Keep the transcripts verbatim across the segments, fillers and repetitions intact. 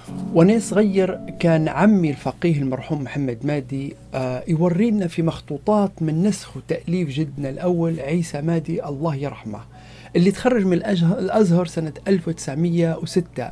وأنا صغير كان عمي الفقيه المرحوم محمد مادي آه، يورينا في مخطوطات من نسخ وتأليف جدنا الأول عيسى مادي الله يرحمه، اللي تخرج من الأجه- الأزهر سنة ألف وتسعمئة وستة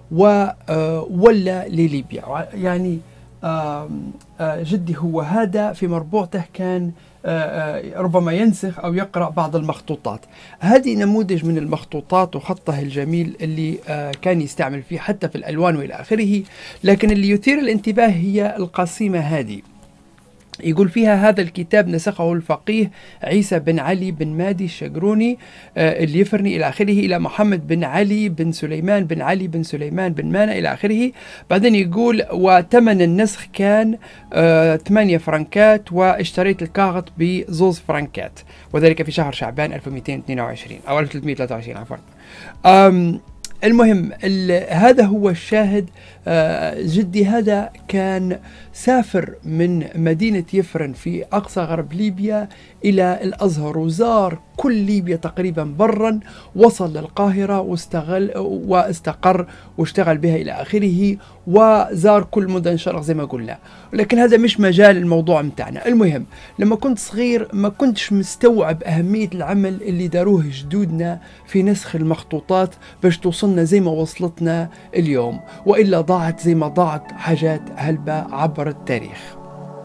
وولى لليبيا. يعني آه، آه، جدي هو هذا في مربوعته كان آه، آه، ربما ينسخ أو يقرأ بعض المخطوطات. هذه نموذج من المخطوطات وخطه الجميل اللي آه، كان يستعمل فيه حتى في الألوان وإلى آخره. لكن اللي يثير الانتباه هي القسيمة هذه، يقول فيها: هذا الكتاب نسخه الفقيه عيسى بن علي بن مادي الشقروني آه، اليفرني إلى آخره إلى محمد بن علي بن سليمان بن علي بن سليمان بن مانا إلى آخره. بعدين يقول: وثمن النسخ كان آه، ثمانية فرنكات، واشتريت الكاغط بزوز فرنكات، وذلك في شهر شعبان ألف ومئتين واثنين وعشرين أو ألف وثلاثمئة وثلاثة وعشرين عفوا. أم المهم هذا هو الشاهد. آه، جدي هذا كان سافر من مدينة يفرن في أقصى غرب ليبيا إلى الأزهر، وزار كل ليبيا تقريبا برا، وصل للقاهرة واستغل واستقر واشتغل بها إلى آخره، وزار كل مدن الشرق زي ما قلنا. لكن هذا مش مجال الموضوع متاعنا. المهم لما كنت صغير ما كنتش مستوعب أهمية العمل اللي داروه جدودنا في نسخ المخطوطات باش توصلنا زي ما وصلتنا اليوم، وإلا ضاعت زي ما ضاعت حاجات هلبة عبر التاريخ.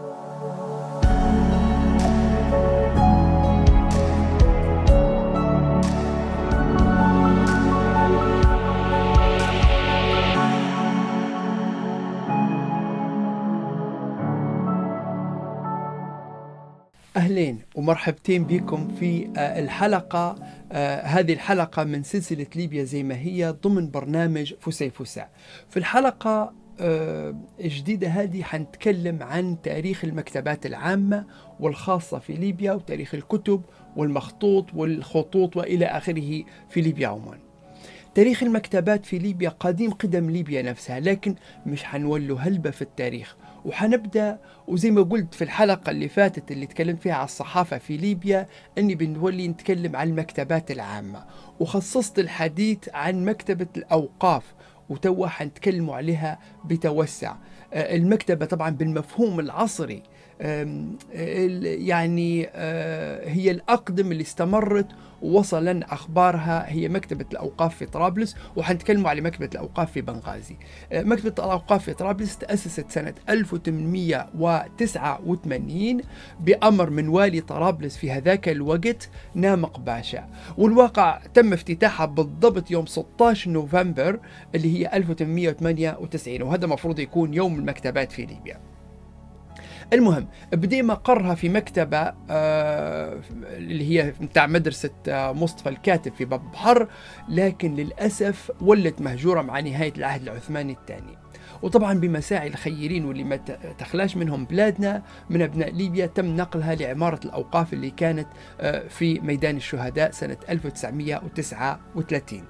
أهلين ومرحبتين بكم في الحلقة آه هذه الحلقة من سلسلة ليبيا زي ما هي ضمن برنامج فسيفساء. في الحلقة آه الجديدة هذه حنتكلم عن تاريخ المكتبات العامة والخاصة في ليبيا، وتاريخ الكتب والمخطوط والخطوط وإلى آخره في ليبيا عموما. تاريخ المكتبات في ليبيا قديم قدم ليبيا نفسها، لكن مش حنولوا هلبة في التاريخ. وحنبدأ وزي ما قلت في الحلقة اللي فاتت اللي تكلمت فيها على الصحافة في ليبيا أني بنولي نتكلم عن المكتبات العامة، وخصصت الحديث عن مكتبة الأوقاف، وتوا حنتكلموا عليها بتوسع. المكتبة طبعا بالمفهوم العصري يعني هي الأقدم اللي استمرت ووصل لنا أخبارها، هي مكتبة الأوقاف في طرابلس، وحنتكلموا على مكتبة الأوقاف في بنغازي. مكتبة الأوقاف في طرابلس تأسست سنة ألف وثمانمئة وتسعة وثمانين بأمر من والي طرابلس في هذاك الوقت نامق باشا، والواقع تم افتتاحها بالضبط يوم ستة عشر نوفمبر اللي هي ألف وثمانمئة وثمانية وتسعين، وهذا مفروض يكون يوم المكتبات في ليبيا. المهم بدي مقرها في مكتبة آه اللي هي متاع مدرسة آه مصطفى الكاتب في باب بحر، لكن للأسف ولت مهجورة مع نهاية العهد العثماني الثاني. وطبعا بمساعي الخيرين واللي ما تخلاش منهم بلادنا من أبناء ليبيا تم نقلها لعمارة الأوقاف اللي كانت آه في ميدان الشهداء سنة ألف وتسعمئة وتسعة وثلاثين،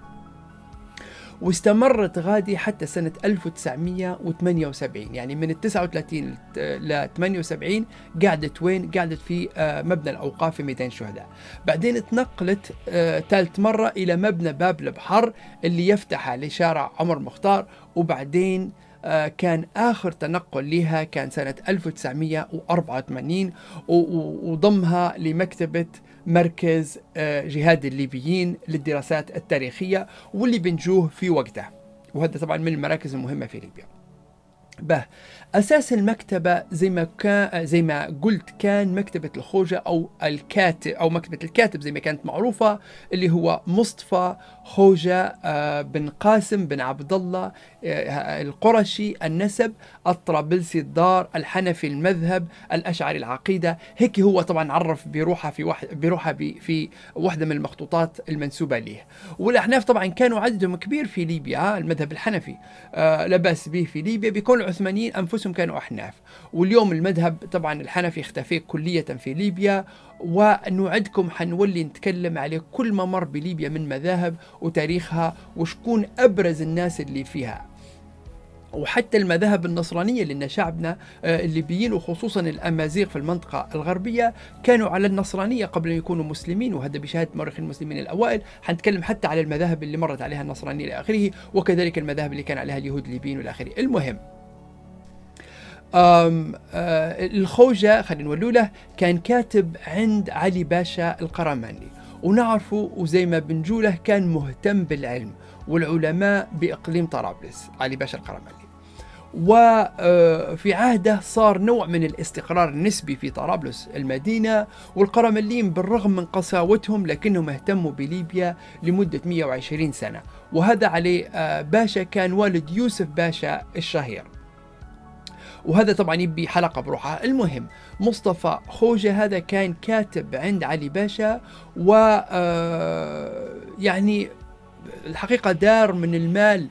واستمرت غادي حتى سنة ألف وتسعمئة وثمانية وسبعين. يعني من التسعة وثلاثين ل ثمانية وسبعين قعدت وين؟ قعدت في مبنى الأوقاف في ميدان الشهداء. بعدين اتنقلت ثالث مرة إلى مبنى باب البحر اللي يفتح لشارع عمر مختار، وبعدين كان آخر تنقل لها كان سنة ألف وتسعمئة وأربعة وثمانين، وضمها لمكتبة مركز جهاد الليبيين للدراسات التاريخية، واللي بنجوه في وقته، وهذا طبعا من المراكز المهمة في ليبيا. به أساس المكتبة زي ما كان زي ما قلت كان مكتبة الخوجة أو الكاتب أو مكتبة الكاتب زي ما كانت معروفة، اللي هو مصطفى خوجة بن قاسم بن عبد الله القرشي النسب، الطرابلسي الدار، الحنفي المذهب، الأشعري العقيدة. هيك هو طبعا عرف بروحها في واحد بروحها في واحدة من المخطوطات المنسوبة له. والأحناف طبعا كانوا عددهم كبير في ليبيا، المذهب الحنفي لا بأس به في ليبيا، بيكون العثمانيين أنفسهم كانوا أحناف. واليوم المذهب طبعا الحنفي اختفى كلية في ليبيا، ونوعدكم حنولي نتكلم عليه كل ما مر بليبيا من مذاهب وتاريخها وشكون أبرز الناس اللي فيها. وحتى المذاهب النصرانية، لأن شعبنا الليبيين وخصوصا الأمازيغ في المنطقة الغربية كانوا على النصرانية قبل أن يكونوا مسلمين، وهذا بشهادة مؤرخين المسلمين الأوائل. حنتكلم حتى على المذاهب اللي مرت عليها النصرانية إلى آخره، وكذلك المذاهب اللي كان عليها اليهود الليبيين إلى آخره. المهم أم آه الخوجة خلينا نقول له كان كاتب عند علي باشا القرمانلي، ونعرفه وزي ما بنجوله كان مهتم بالعلم والعلماء بإقليم طرابلس علي باشا القرمانلي. وفي عهده صار نوع من الاستقرار النسبي في طرابلس المدينة، والقرمليين بالرغم من قساوتهم لكنهم اهتموا بليبيا لمدة مئة وعشرين سنة. وهذا علي باشا كان والد يوسف باشا الشهير، وهذا طبعا يبي حلقة بروحها. المهم مصطفى خوجة هذا كان كاتب عند علي باشا، و يعني الحقيقة دار من المال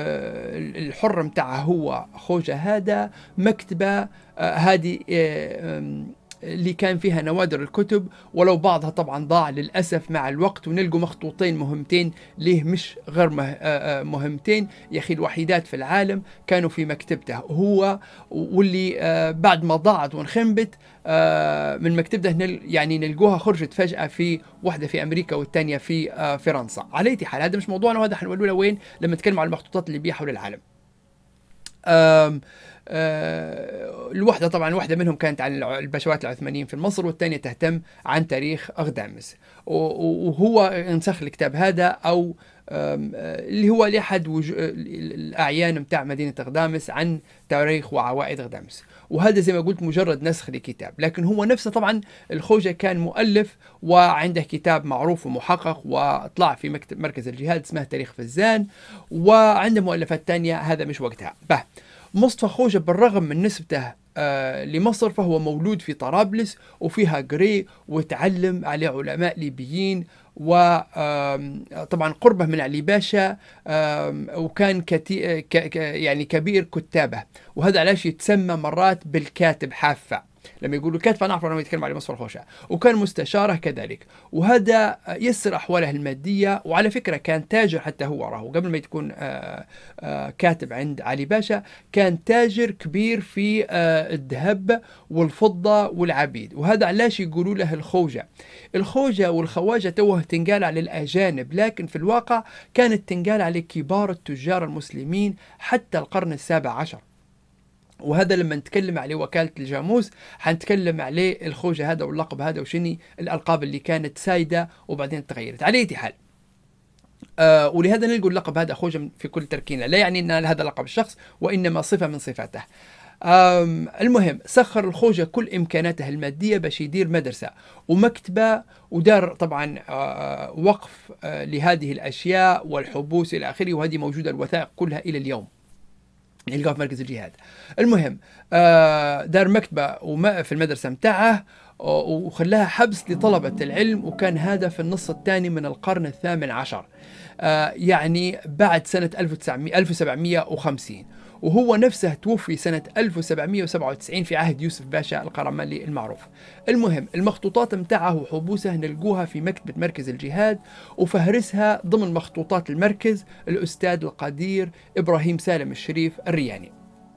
الحر متاعه هو خوجة هذا مكتبة هذه اللي كان فيها نوادر الكتب، ولو بعضها طبعا ضاع للأسف مع الوقت، ونلقوا مخطوطين مهمتين ليه مش غير مهمتين يا أخي الوحيدات في العالم كانوا في مكتبته هو، واللي بعد ما ضاعت وانخنبت من مكتبته يعني نلقوها خرجت فجأة في واحدة في أمريكا والثانية في فرنسا. على أي حال هذا مش موضوعنا، وهذا حنقول له وين لما نتكلم عن المخطوطات اللي بيها حول العالم. أم أه الوحدة طبعا الوحدة منهم كانت عن البشوات العثمانيين في مصر، والثانية تهتم عن تاريخ أغدامس، وهو انسخ الكتاب هذا أو اللي هو لأحد الأعيان متاع مدينة أغدامس عن تاريخ وعوائد أغدامس، وهذا زي ما قلت مجرد نسخ لكتاب، لكن هو نفسه طبعا الخوجة كان مؤلف وعنده كتاب معروف ومحقق وطلع في مكتب مركز الجهاد اسمه تاريخ فزان، وعنده مؤلفات تانية هذا مش وقتها. به مصطفى خوجة بالرغم من نسبته آه لمصر فهو مولود في طرابلس وفيها قري وتعلم عليه علماء ليبيين، وطبعا قربه من علي باشا وكان كتي ك يعني كبير كتابه، وهذا علاش يتسمى مرات بالكاتب حافة. لما يقولوا كاتب نعرف لما يتكلم على مصطفى خوجة، وكان مستشاره كذلك، وهذا يسر أحواله المادية. وعلى فكرة كان تاجر حتى هو، راهو قبل ما يكون آآ آآ كاتب عند علي باشا كان تاجر كبير في الذهب والفضة والعبيد، وهذا علاش يقولوا له الخوجة. الخوجة والخواجة توه تنقال على الأجانب، لكن في الواقع كانت تنقال على كبار التجار المسلمين حتى القرن السابع عشر، وهذا لما نتكلم عليه وكالة الجاموس حنتكلم عليه الخوجة هذا واللقب هذا وشني الألقاب اللي كانت سايدة وبعدين تغيرت. على أي حال آه ولهذا نلقوا اللقب هذا خوجة في كل تركينة، لا يعني أن هذا لقب الشخص وإنما صفة من صفاته. المهم سخر الخوجة كل إمكاناته المادية باش يدير مدرسة ومكتبة، ودار طبعا آه وقف آه لهذه الأشياء والحبوس إلى آخره، وهذه موجودة الوثائق كلها إلى اليوم يلقاها في مركز الجهاد. المهم دار مكتبة في المدرسة متاعه وخلاها حبس لطلبة العلم، وكان هذا في النص الثاني من القرن الثامن عشر يعني بعد سنة ألف وسبعمئة وخمسين، وهو نفسه توفي سنة ألف وسبعمئة وسبعة وتسعين في عهد يوسف باشا القرمانلي المعروف. المهم المخطوطات متاعه وحبوسه نلقوها في مكتبة مركز الجهاد، وفهرسها ضمن مخطوطات المركز الأستاذ القدير إبراهيم سالم الشريف الرياني.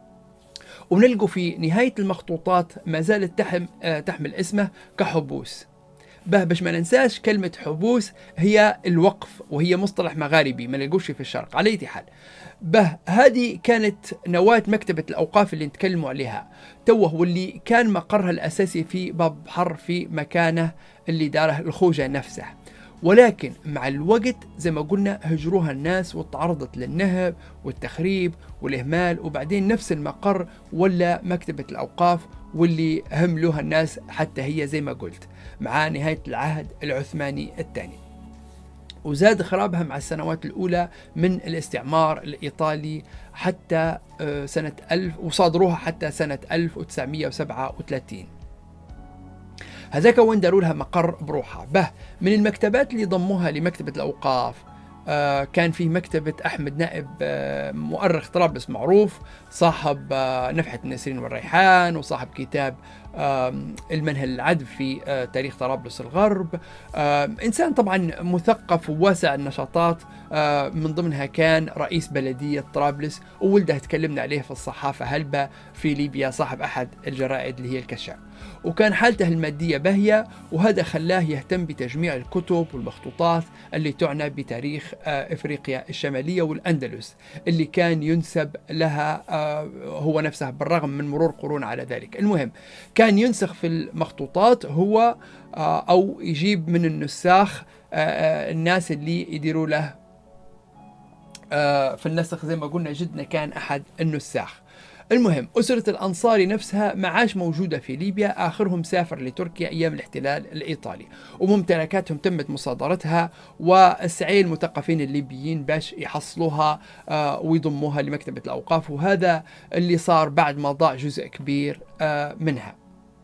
ونلقوا في نهاية المخطوطات ما زالت تحم تحمل اسمه كحبوس. به باش ما ننساش كلمة حبوس هي الوقف، وهي مصطلح مغاربي ما نلقوش في الشرق. على أي حال به هذه كانت نواة مكتبة الأوقاف اللي نتكلموا عليها توه، واللي كان مقرها الأساسي في باب بحر في مكانه اللي داره الخوجة نفسه، ولكن مع الوقت زي ما قلنا هجروها الناس وتعرضت للنهب والتخريب والإهمال، وبعدين نفس المقر ولا مكتبة الأوقاف واللي هملوها الناس حتى هي زي ما قلت مع نهاية العهد العثماني الثاني، وزاد خرابها مع السنوات الأولى من الاستعمار الإيطالي حتى سنة ألف، وصادروها حتى سنة ألف وتسعمئة وسبعة وثلاثين. هذاك وين داروا لها مقر بروحها. به من المكتبات اللي ضموها لمكتبة الأوقاف آه كان فيه مكتبة أحمد نائب آه مؤرخ طرابلس معروف، صاحب آه نفحة النسرين والريحان، وصاحب كتاب المنهل العذب في تاريخ طرابلس الغرب. إنسان طبعا مثقف وواسع النشاطات، من ضمنها كان رئيس بلدية طرابلس، وولده تكلمنا عليه في الصحافة هلبة في ليبيا، صاحب أحد الجرائد اللي هي الكشاف. وكان حالته المادية باهية، وهذا خلاه يهتم بتجميع الكتب والمخطوطات اللي تعنى بتاريخ إفريقيا الشمالية والأندلس، اللي كان ينسب لها هو نفسه بالرغم من مرور قرون على ذلك. المهم كان ينسخ في المخطوطات هو أو يجيب من النساخ الناس اللي يديروا له في النسخ. زي ما قلنا جدنا كان أحد النساخ. المهم أسرة الأنصاري نفسها ما عاش موجودة في ليبيا، آخرهم سافر لتركيا أيام الاحتلال الإيطالي، وممتلكاتهم تمت مصادرتها، والسعي المثقفين الليبيين باش يحصلوها ويضموها لمكتبة الأوقاف، وهذا اللي صار بعد ما ضاع جزء كبير منها.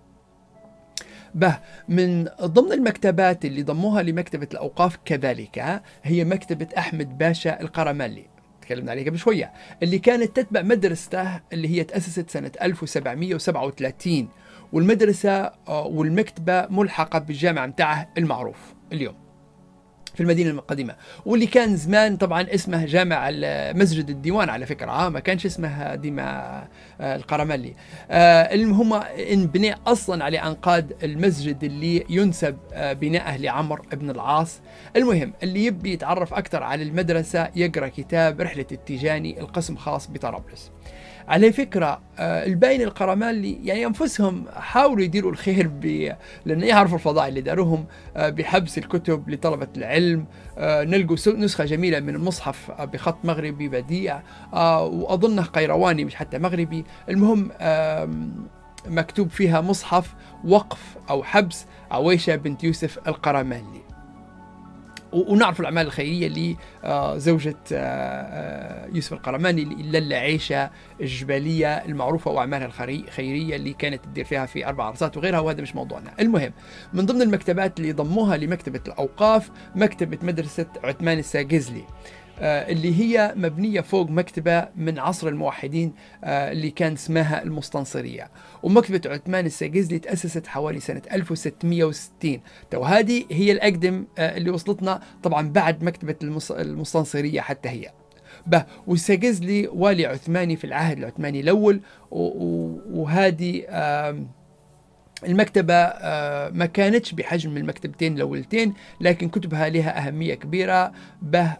به من ضمن المكتبات اللي ضموها لمكتبة الأوقاف كذلك هي مكتبة أحمد باشا القرملي، تكلمنا عليه قبل شوية، اللي كانت تتبع مدرسته اللي هي تأسست سنة ألف وسبعمئة وسبعة وثلاثين، والمدرسة والمكتبة ملحقة بالجامع متاعه المعروف اليوم في المدينة القديمة، واللي كان زمان طبعا اسمه جامع مسجد الديوان على فكرة، ما كانش اسمه ديما القرملي. هم انبنى أصلا على أنقاض المسجد اللي ينسب بناءه لعمر بن العاص. المهم اللي يبي يتعرف أكثر على المدرسة يقرأ كتاب رحلة التيجاني، القسم خاص بطرابلس. على فكرة الباين القرمالي يعني أنفسهم حاولوا يديروا الخير ب... لأن يعرفوا الفضائل اللي داروهم بحبس الكتب لطلبة العلم. نلقوا نسخة جميلة من المصحف بخط مغربي بديع، وأظنه قيرواني مش حتى مغربي. المهم مكتوب فيها مصحف وقف أو حبس عويشة بنت يوسف القرمالي. ونعرف الأعمال الخيرية لزوجة يوسف القرماني للا عيشة الجبالية المعروفة، وأعمالها الخيرية اللي كانت تدير فيها في أربع عرسات وغيرها، وهذا مش موضوعنا. المهم من ضمن المكتبات اللي ضموها لمكتبة الأوقاف مكتبة مدرسة عثمان الساقزلي، اللي هي مبنية فوق مكتبة من عصر الموحدين اللي كان اسمها المستنصرية. ومكتبة عثمان الساقزلي تأسست حوالي سنة ألف وستمئة وستين، تو هذه هي الأقدم اللي وصلتنا طبعا بعد مكتبة المستنصرية حتى هي. به والساقزلي والي عثماني في العهد العثماني الأول، وهذه المكتبة ما كانتش بحجم المكتبتين الأولتين، لكن كتبها لها أهمية كبيرة. به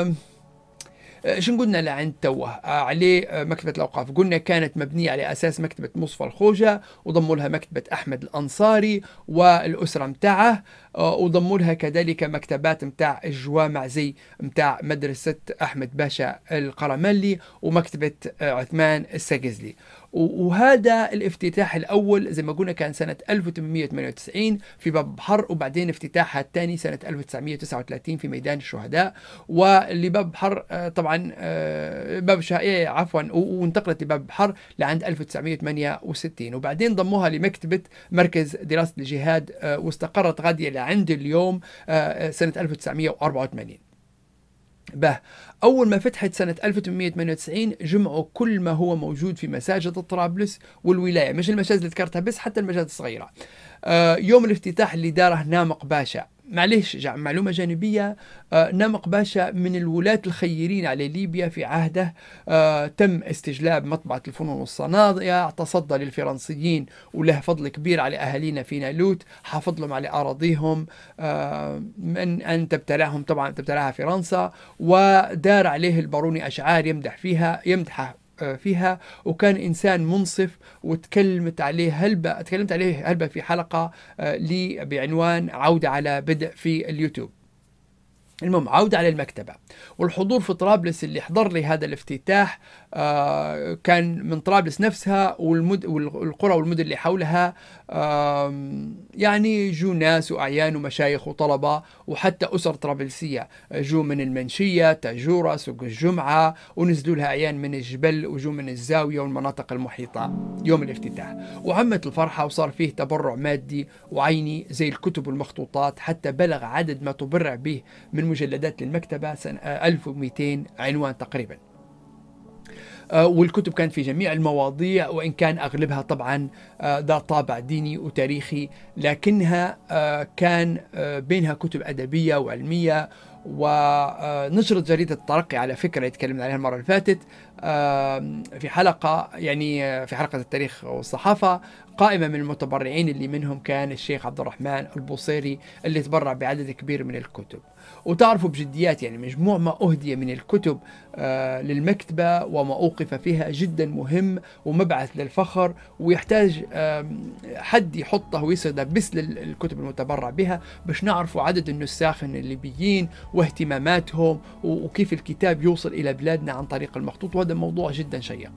شو قلنا لعند توه عليه مكتبة الأوقاف؟ قلنا كانت مبنية على أساس مكتبة مصفى الخوجة، وضموا لها مكتبة أحمد الأنصاري والأسرة متاعه، وضموا لها كذلك مكتبات متاع الجوامع زي متاع مدرسة أحمد باشا القرملي ومكتبة عثمان الساقزلي. وهذا الافتتاح الأول زي ما قلنا كان سنة ألف وثمانمئة وثمانية وتسعين في باب بحر، وبعدين افتتاحها الثاني سنة ألف وتسعمئة وتسعة وثلاثين في ميدان الشهداء. ولباب بحر طبعا باب شهية عفوا وانتقلت لباب بحر لعند ألف وتسعمئة وثمانية وستين، وبعدين ضموها لمكتبة مركز دراسة الجهاد، واستقرت غادية لعند اليوم سنة ألف وتسعمئة وأربعة وثمانين. به أول ما فتحت سنة ألف وثمانمئة وثمانية وتسعين جمعوا كل ما هو موجود في مساجد طرابلس والولاية، مش المساجد اللي ذكرتها بس، حتى المساجد الصغيرة. آه يوم الافتتاح اللي داره نامق باشا، معليش معلومة جانبية، آه نامق باشا من الولاة الخيرين على ليبيا في عهده. آه تم استجلاب مطبعة الفنون والصنايع، تصدى للفرنسيين وله فضل كبير على أهالينا في نالوت، حافظ لهم على أراضيهم آه من أن تبتلعهم طبعا تبتلعها فرنسا، ودار عليه الباروني أشعار يمدح فيها يمدحه فيها، وكان إنسان منصف. وتكلمت عليه هلبة تكلمت عليه هلبة في حلقة لي بعنوان عودة على بدء في اليوتيوب. المهم عودة على المكتبة والحضور في طرابلس. اللي حضر لي هذا الافتتاح آه كان من طرابلس نفسها والمد والقرى والمدن اللي حولها، آه يعني جو ناس وأعيان ومشايخ وطلبة وحتى أسر طرابلسية، جو من المنشية تاجورة سوق الجمعة، ونزلوا لها أعيان من الجبل وجو من الزاوية والمناطق المحيطة يوم الافتتاح. وعمت الفرحة وصار فيه تبرع مادي وعيني زي الكتب والمخطوطات، حتى بلغ عدد ما تبرع به من مجلدات للمكتبة سنة ألف ومئتين عنوان تقريبا. والكتب كانت في جميع المواضيع، وإن كان أغلبها طبعا ذات طابع ديني وتاريخي، لكنها كان بينها كتب أدبية وعلمية. ونشرت جريدة الترقي على فكرة تكلمنا عليها المرة اللي فاتت في حلقة، يعني في حلقة التاريخ والصحافة، قائمة من المتبرعين اللي منهم كان الشيخ عبد الرحمن البوصيري اللي تبرع بعدد كبير من الكتب. وتعرفوا بجديات يعني مجموع ما أهدي من الكتب آه للمكتبة وما أوقف فيها جدا مهم ومبعث للفخر، ويحتاج آه حد يحطه ويسرده بس للكتب المتبرع بها باش نعرفوا عدد النساخ الليبيين واهتماماتهم وكيف الكتاب يوصل إلى بلادنا عن طريق المخطوط، وهذا موضوع جدا شيق.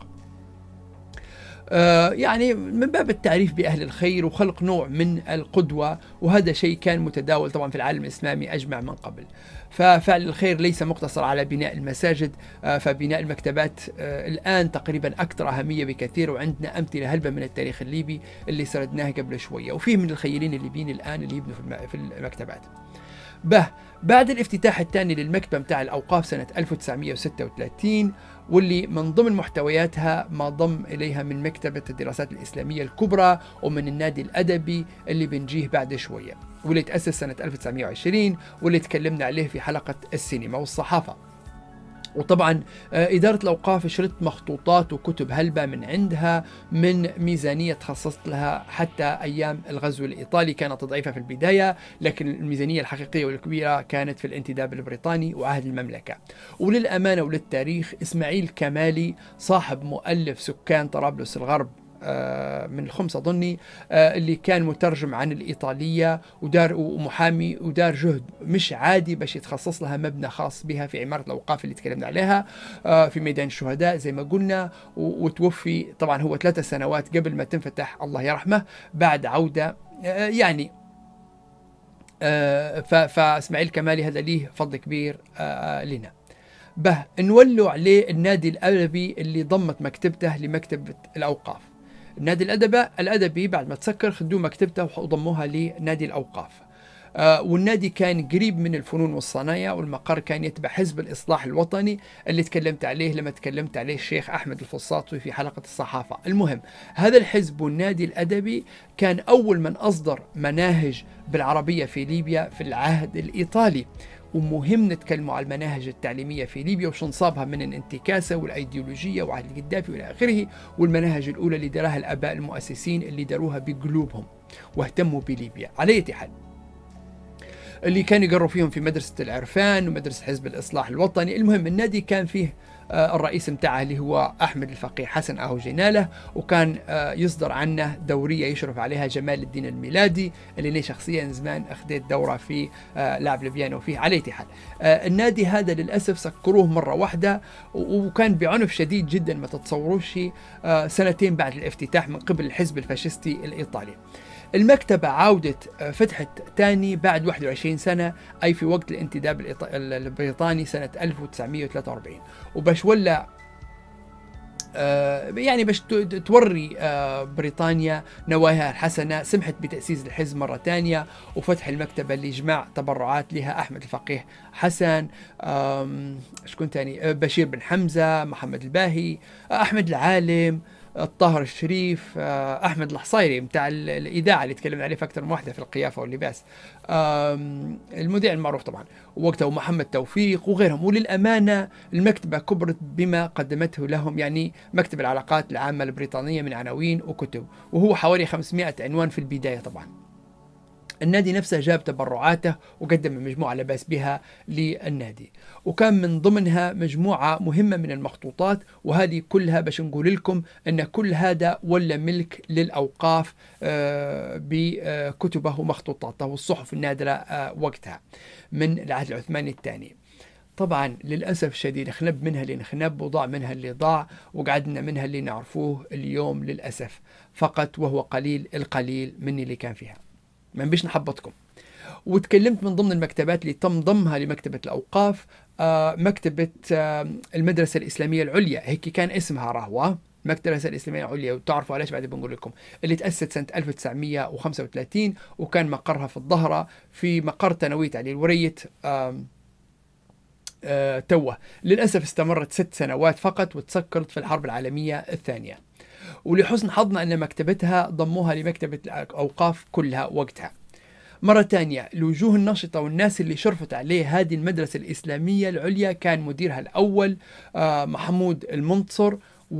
آه يعني من باب التعريف بأهل الخير وخلق نوع من القدوة، وهذا شيء كان متداول طبعا في العالم الإسلامي أجمع من قبل. ففعل الخير ليس مقتصر على بناء المساجد، آه فبناء المكتبات آه الآن تقريبا أكثر أهمية بكثير، وعندنا أمثلة هلبة من التاريخ الليبي اللي سردناها قبل شوية، وفيه من الخيرين الليبيين الآن اللي يبنوا في المكتبات. به بعد الافتتاح الثاني للمكتبة متاع الأوقاف سنة ألف وتسعمئة وستة وثلاثين، واللي من ضمن محتوياتها ما ضم إليها من مكتبة الدراسات الإسلامية الكبرى ومن النادي الأدبي اللي بنجيه بعد شوية، واللي تأسس سنة ألف وتسعمئة وعشرين واللي تكلمنا عليه في حلقة السينما والصحافة. وطبعا إدارة الأوقاف شرت مخطوطات وكتب هلبة من عندها من ميزانية تخصصت لها حتى أيام الغزو الإيطالي، كانت ضعيفة في البداية، لكن الميزانية الحقيقية والكبيرة كانت في الانتداب البريطاني وعهد المملكة. وللأمانة وللتاريخ، إسماعيل كمالي صاحب مؤلف سكان طرابلس الغرب من الخمس أظني، اللي كان مترجم عن الإيطالية ودار ومحامي ودار جهد مش عادي باش يتخصص لها مبنى خاص بها في عمارة الأوقاف اللي تكلمنا عليها في ميدان الشهداء زي ما قلنا، وتوفي طبعا هو ثلاثة سنوات قبل ما تنفتح الله يرحمه بعد عودة يعني. فإسماعيل كمالي هذا ليه فضل كبير لنا. به نولوا عليه النادي الأدبي اللي ضمت مكتبته لمكتبة الأوقاف. النادي الأدبي الأدبي بعد ما تسكر خدوه مكتبته وضموها لنادي الأوقاف. آه والنادي كان قريب من الفنون والصنايع، والمقر كان يتبع حزب الإصلاح الوطني اللي تكلمت عليه لما تكلمت عليه الشيخ أحمد الفصاطي في حلقة الصحافة. المهم، هذا الحزب والنادي الأدبي كان أول من أصدر مناهج بالعربية في ليبيا في العهد الإيطالي، ومهم نتكلموا على المناهج التعليمية في ليبيا وش نصابها من الانتكاسة والأيديولوجية وعهد القذافي وإلى آخره، والمناهج الأولى اللي دراها الآباء المؤسسين اللي داروها بقلوبهم واهتموا بليبيا. على أي حال، اللي كانوا يقروا فيهم في مدرسة العرفان ومدرسة حزب الإصلاح الوطني. المهم، النادي كان فيه الرئيس متاعه اللي هو أحمد الفقيه حسن أهو جناله، وكان يصدر عنه دورية يشرف عليها جمال الدين الميلادي اللي أنا شخصيا زمان أخذت دورة في لعب البيانو فيه. على أي حال، النادي هذا للأسف سكروه مرة واحدة، وكان بعنف شديد جدا ما تتصوروش، سنتين بعد الافتتاح من قبل الحزب الفاشستي الإيطالي. المكتبة عودت فتحت تاني بعد واحد وعشرين سنة، أي في وقت الانتداب البريطاني سنة ألف وتسعمئة وثلاثة وأربعين، وباش ولا آه يعني باش توري آه بريطانيا نواياها الحسنة، سمحت بتأسيس الحزب مرة تانية وفتح المكتبة اللي جمع تبرعات لها أحمد الفقيه حسن، شكون تاني، بشير بن حمزة، محمد الباهي، أحمد العالم، الطاهر الشريف، أحمد الحصيري متاع الإذاعة اللي تكلمنا عليه في أكثر من واحدة في القيافة واللباس، المذيع المعروف طبعا وقتها، ومحمد توفيق وغيرهم. وللأمانة المكتبة كبرت بما قدمته لهم، يعني مكتب العلاقات العامة البريطانية من عناوين وكتب، وهو حوالي خمسمئة عنوان في البداية. طبعا النادي نفسه جاب تبرعاته وقدم مجموعة لباس بها للنادي، وكان من ضمنها مجموعة مهمة من المخطوطات، وهذه كلها باش نقول لكم أن كل هذا ولا ملك للأوقاف بكتبه ومخطوطاته والصحف النادرة وقتها من العهد العثماني الثاني. طبعا للأسف الشديد خنب منها اللي نخنب وضاع منها اللي ضاع، وقعدنا منها اللي نعرفوه اليوم للأسف فقط، وهو قليل القليل مني اللي كان فيها، ما بيش نحبطكم. وتكلمت من ضمن المكتبات اللي تم ضمها لمكتبة الأوقاف آه مكتبة آه المدرسة الإسلامية العليا، هيك كان اسمها راهو، مكتبة الإسلامية العليا، وتعرفوا علاش بعد بنقول لكم، اللي تأسست سنة ألف وتسعمئة وخمسة وثلاثين، وكان مقرها في الظهرة في مقر تنويت علي الورية آه آه توه. للأسف استمرت ست سنوات فقط وتسكرت في الحرب العالمية الثانية، ولحسن حظنا أن مكتبتها ضموها لمكتبة الأوقاف كلها وقتها. مرة ثانية، الوجوه النشطة والناس اللي شرفت عليه هذه المدرسة الإسلامية العليا كان مديرها الأول آه محمود المنتصر،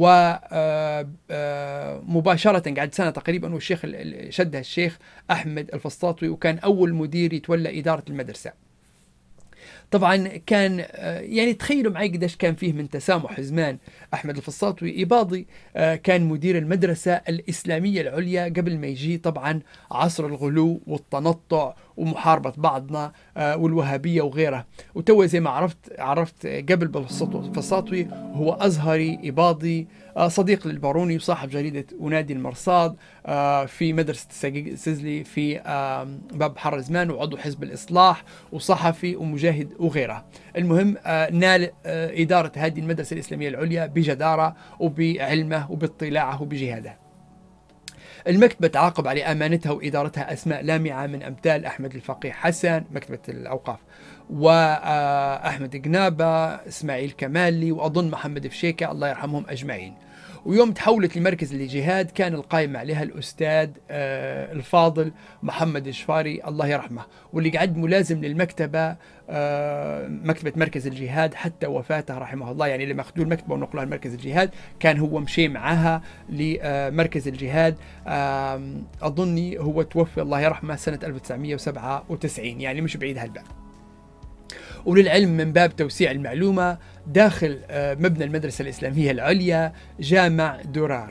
ومباشرة قعد سنة تقريبا والشيخ شدها الشيخ أحمد الفسطاطي، وكان أول مدير يتولى إدارة المدرسة. طبعا كان يعني تخيلوا معي قديش كان فيه من تسامح زمان. أحمد الفسطاطي إباضي كان مدير المدرسة الإسلامية العليا قبل ما يجي طبعا عصر الغلو والتنطع ومحاربة بعضنا والوهابية وغيرها. وتو زي ما عرفت عرفت قبل بالفسطاطي هو أزهري إباضي، صديق للباروني وصاحب جريدة ونادي المرصاد في مدرسة سزلي في باب حر زمان، وعضو حزب الإصلاح وصحفي ومجاهد وغيرها. المهم نال إدارة هذه المدرسة الإسلامية العليا بجدارة وبعلمه وباطلاعه وبجهاده. المكتبة تعاقب على أمانتها وإدارتها أسماء لامعة من أمثال أحمد الفقيه حسن مكتبة الأوقاف، وأحمد قنابة، إسماعيل كمالي، وأظن محمد فشيكة الله يرحمهم أجمعين. ويوم تحولت لمركز الجهاد كان القائم عليها الأستاذ آه الفاضل محمد الشفاري الله يرحمه، واللي قعد ملازم للمكتبة آه مكتبة مركز الجهاد حتى وفاته رحمه الله. يعني لما أخذوا المكتبة ونقلوها لمركز الجهاد كان هو مشي معها لمركز الجهاد. آه أظني هو توفي الله يرحمه سنة ألف وتسعمئة وسبعة وتسعين، يعني مش بعيد هالباب. وللعلم من باب توسيع المعلومة، داخل مبنى المدرسة الإسلامية العليا جامع درار.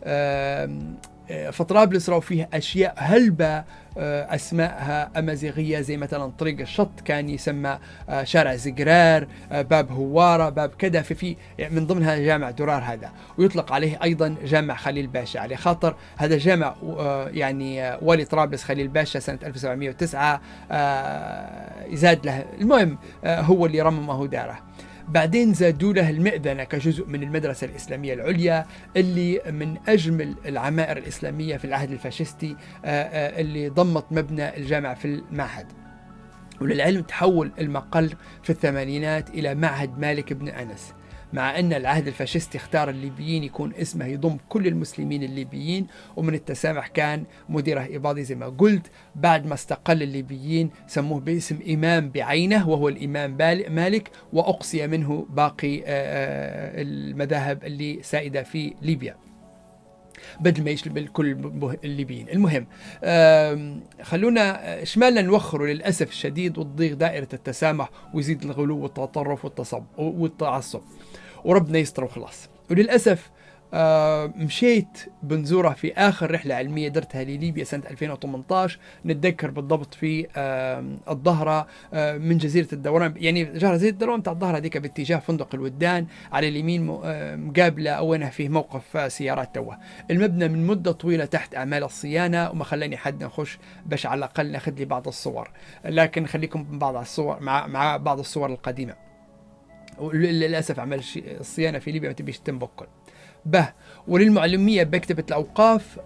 فطرابلس راوا فيه أشياء هلبة أسماءها أمازيغية، زي مثلا طريق الشط كان يسمى شارع زقرار، باب هوارة، باب كذا. في من ضمنها جامع درار هذا، ويطلق عليه أيضا جامع خليل باشا على خاطر هذا جامع يعني والي طرابلس خليل باشا سنة ألف وسبعمئة وتسعة زاد له. المهم هو اللي رممه داره. بعدين زادوا له المئذنة كجزء من المدرسة الإسلامية العليا، اللي من أجمل العمائر الإسلامية في العهد الفاشستي اللي ضمت مبنى الجامع في المعهد. وللعلم تحول المقر في الثمانينات إلى معهد مالك بن أنس، مع أن العهد الفاشستي اختار الليبيين يكون اسمه يضم كل المسلمين الليبيين، ومن التسامح كان مديره إباضي زي ما قلت. بعد ما استقل الليبيين سموه باسم إمام بعينه وهو الإمام مالك، وأقصي منه باقي المذاهب اللي سائدة في ليبيا بدل ما يشمل كل الليبيين. المهم خلونا شمالنا نوخروا للأسف الشديد وتضيق دائرة التسامح ويزيد الغلو والتطرف والتعصب، وربنا يستر وخلاص. وللأسف آه مشيت بنزورة في آخر رحلة علمية درتها لليبيا سنة ألفين وثمانية عشر، نتذكر بالضبط في آه الظهرة آه من جزيرة الدوران، يعني جزيرة الدوران بتاع الظهرة ديك باتجاه فندق الودان، على اليمين آه مقابلة أو وينها فيه موقف آه سيارات توه. المبنى من مدة طويلة تحت أعمال الصيانة، وما خلاني حد نخش باش على الأقل ناخذ لي بعض الصور، لكن خليكم بعض الصور مع مع بعض الصور القديمة. وللأسف أعمال الصيانة في ليبيا ما تبيش تنبكل به. وللمعلومية مكتبة الأوقاف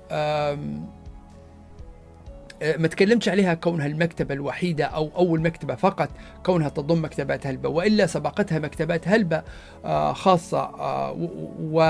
ما تكلمتش عليها كونها المكتبة الوحيدة أو أول مكتبة فقط، كونها تضم مكتبات هلبة، وإلا سبقتها مكتبات هلبة خاصة، و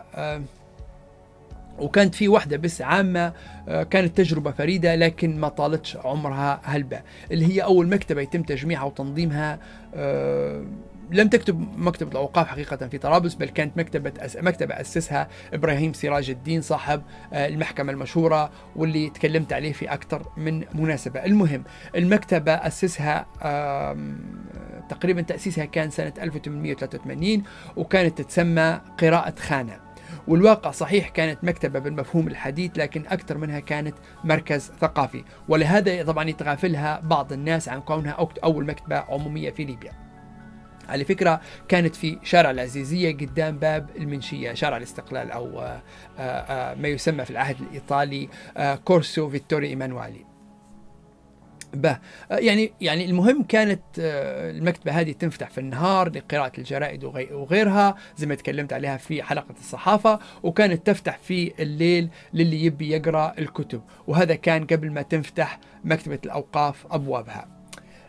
وكانت في واحدة بس عامة كانت تجربة فريدة لكن ما طالتش عمرها هلبة، اللي هي أول مكتبة يتم تجميعها وتنظيمها. لم تكتب مكتبة الأوقاف حقيقة في طرابلس، بل كانت مكتبة أس... مكتبة أسسها إبراهيم سراج الدين صاحب المحكمة المشهورة واللي تكلمت عليه في أكثر من مناسبة. المهم المكتبة أسسها تقريبا تأسيسها كان سنة ألف وثمانمئة وثلاثة وثمانين، وكانت تتسمى قراءة خانة. والواقع صحيح كانت مكتبة بالمفهوم الحديث، لكن أكثر منها كانت مركز ثقافي، ولهذا طبعا يتغافلها بعض الناس عن كونها أول مكتبة عمومية في ليبيا. على فكرة كانت في شارع العزيزية قدام باب المنشية، شارع الاستقلال، أو آآ آآ ما يسمى في العهد الإيطالي كورسو فيتوري إيمانوالي. به يعني يعني المهم كانت المكتبة هذه تنفتح في النهار لقراءة الجرائد وغيرها زي ما تكلمت عليها في حلقة الصحافة، وكانت تفتح في الليل للي يبي يقرأ الكتب، وهذا كان قبل ما تنفتح مكتبة الأوقاف أبوابها.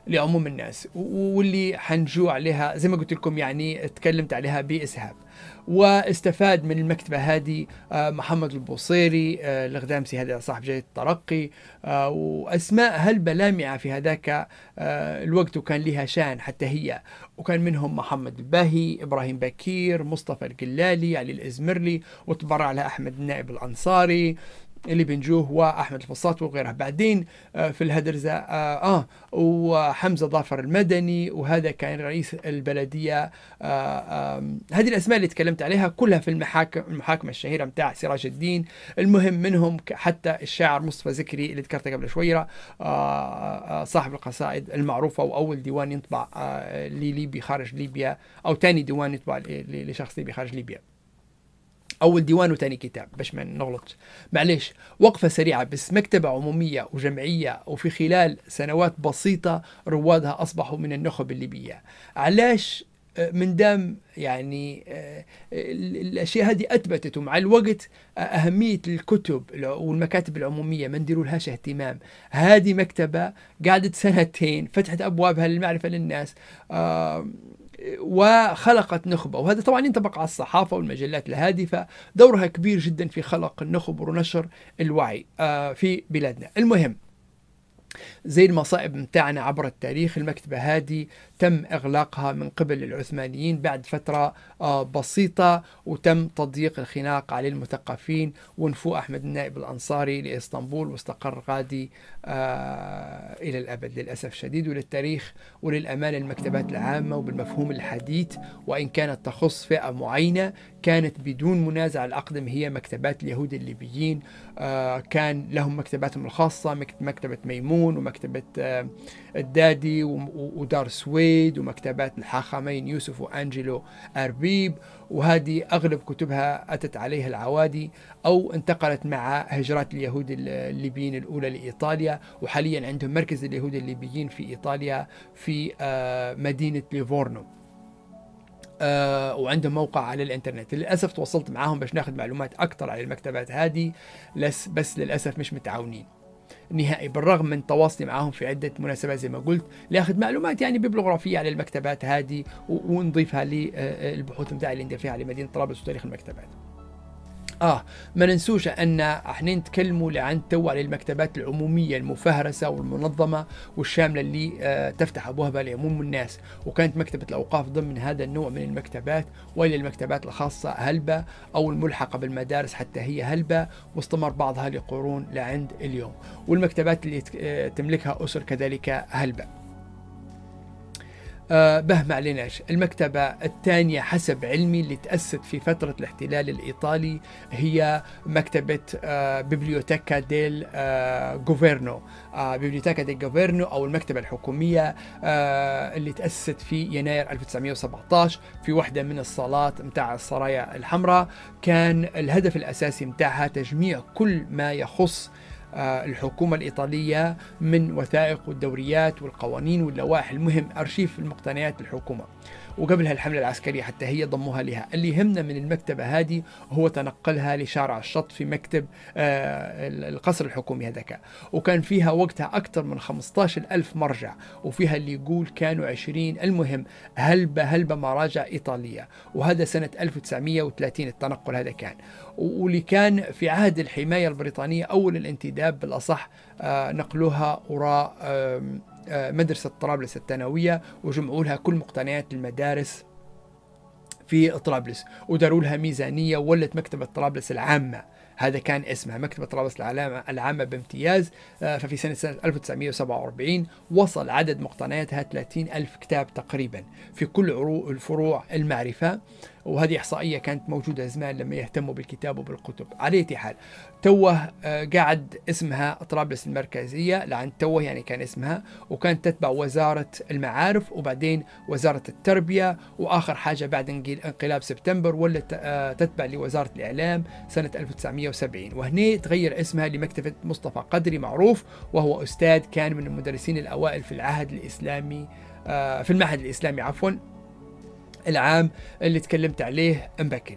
لعموم الناس، واللي حنجو عليها زي ما قلت لكم، يعني تكلمت عليها بإسهاب. واستفاد من المكتبة هذه محمد البوصيري الغدامسي، هذا صاحب جريدة الترقي، وأسماء هلبة لامعة في هذاك الوقت، وكان لها شان حتى هي. وكان منهم محمد الباهي، إبراهيم بكير، مصطفى القلالي، علي الإزمرلي، وتبرع لها أحمد النائب الأنصاري، اللي بنجوه، واحمد الفصاط وغيرها. بعدين في الهدرزه اه, آه وحمزه ظافر المدني، وهذا كان رئيس البلديه. آه آه هذه الاسماء اللي تكلمت عليها كلها في المحاكم المحاكمه الشهيره متاع سراج الدين. المهم منهم حتى الشاعر مصطفى زكري اللي ذكرته قبل شويه، آه آه صاحب القصائد المعروفه، واول ديوان ينطبع آه لليبي خارج ليبيا، او ثاني ديوان يطبع لشخص ليبي خارج ليبيا، أول ديوان وثاني كتاب باش ما نغلط. معليش، وقفة سريعة بس. مكتبة عمومية وجمعية، وفي خلال سنوات بسيطة روادها أصبحوا من النخب الليبية. علاش؟ من دام يعني الأشياء هذه أثبتت مع الوقت أهمية الكتب والمكاتب العمومية ما نديروا لهاش اهتمام. هذه مكتبة قعدت سنتين فتحت أبوابها للمعرفة للناس، آه وخلقت نخبة، وهذا طبعا ينطبق على الصحافة والمجلات الهادفة، دورها كبير جدا في خلق النخب ونشر الوعي في بلادنا. المهم، زي المصائب متاعنا عبر التاريخ، المكتبة هذه تم إغلاقها من قبل العثمانيين بعد فترة بسيطة، وتم تضييق الخناق على المثقفين، ونفو أحمد النائب الأنصاري لإسطنبول، واستقر غادي إلى الأبد للأسف الشديد. وللتاريخ وللأمانة المكتبات العامة وبالمفهوم الحديث، وإن كانت تخص فئة معينة، كانت بدون منازع الأقدم هي مكتبات اليهود الليبيين. كان لهم مكتباتهم الخاصة، مكتبة ميمون، ومكتبة الدادي، ودار سويد، ومكتبات الحاخامين يوسف وأنجلو أربيب، وهذه أغلب كتبها أتت عليها العوادي أو انتقلت مع هجرات اليهود الليبيين الأولى لإيطاليا. وحاليا عندهم مركز اليهود الليبيين في إيطاليا في مدينة ليفورنو، آه وعندهم موقع على الانترنت. للأسف تواصلت معاهم باش ناخذ معلومات أكثر على المكتبات هذه، بس للأسف مش متعاونين نهائي، بالرغم من تواصلي معاهم في عدة مناسبات زي ما قلت لأخذ معلومات يعني ببلغرافية على المكتبات هذه، ونضيفها للبحوث متاعي اللي ندير فيها على مدينة طرابلس وتاريخ المكتبات. آه ما ننسوش أن احنا نتكلموا لعن تو على المكتبات العمومية المفهرسة والمنظمة والشاملة اللي آه تفتح أبوابها لعموم الناس، وكانت مكتبة الأوقاف ضمن هذا النوع من المكتبات، وإلى المكتبات الخاصة هلبة أو الملحقة بالمدارس حتى هي هلبة، واستمر بعضها لقرون لعند اليوم، والمكتبات اللي تملكها أسر كذلك هلبة. آه به ما عليناش. المكتبة الثانية حسب علمي اللي تأسست في فترة الاحتلال الإيطالي هي مكتبة آه بيبليوتيكا ديل آه جوفيرنو، آه بيبليوتيكا ديل جوفيرنو أو المكتبة الحكومية، آه اللي تأسست في يناير ألف وتسعمئة وسبعة عشر في واحدة من الصالات متاع السرايا الحمراء. كان الهدف الأساسي متاعها تجميع كل ما يخص الحكومة الإيطالية من وثائق والدوريات والقوانين واللوائح، المهم أرشيف المقتنيات الحكومة، وقبلها الحملة العسكرية حتى هي ضموها لها. اللي يهمنا من المكتبة هذه هو تنقلها لشارع الشط في مكتب آه القصر الحكومي هذاك، وكان فيها وقتها أكثر من خمسة عشر ألف مرجع، وفيها اللي يقول كانوا عشرين. المهم هلبة هلبة مراجع إيطالية، وهذا سنة ألف وتسعمئة وثلاثين التنقل هذا كان، واللي كان في عهد الحماية البريطانية أول الانتداب بالأصح آه نقلوها وراء آه مدرسة طرابلس الثانوية، وجمعوا لها كل مقتنيات المدارس في طرابلس، وداروا لها ميزانية، وولت مكتبة طرابلس العامة، هذا كان اسمها مكتبة طرابلس العامة بامتياز. ففي سنة, سنة ألف وتسعمئة وسبعة وأربعين وصل عدد مقتنياتها ثلاثين ألف كتاب تقريبا في كل الفروع المعرفة، وهذه إحصائية كانت موجودة زمان لما يهتموا بالكتاب وبالكتب. على أي حال توه قاعد اسمها طرابلس المركزية، لعن توه يعني كان اسمها، وكانت تتبع وزارة المعارف وبعدين وزارة التربية، وآخر حاجة بعد انقلاب سبتمبر ولت تتبع لوزارة الإعلام سنة ألف وتسعمئة وسبعين، وهنا تغير اسمها لمكتبة مصطفى قدري معروف، وهو أستاذ كان من المدرسين الأوائل في العهد الإسلامي في المعهد الإسلامي عفوا العام اللي تكلمت عليه مبكري.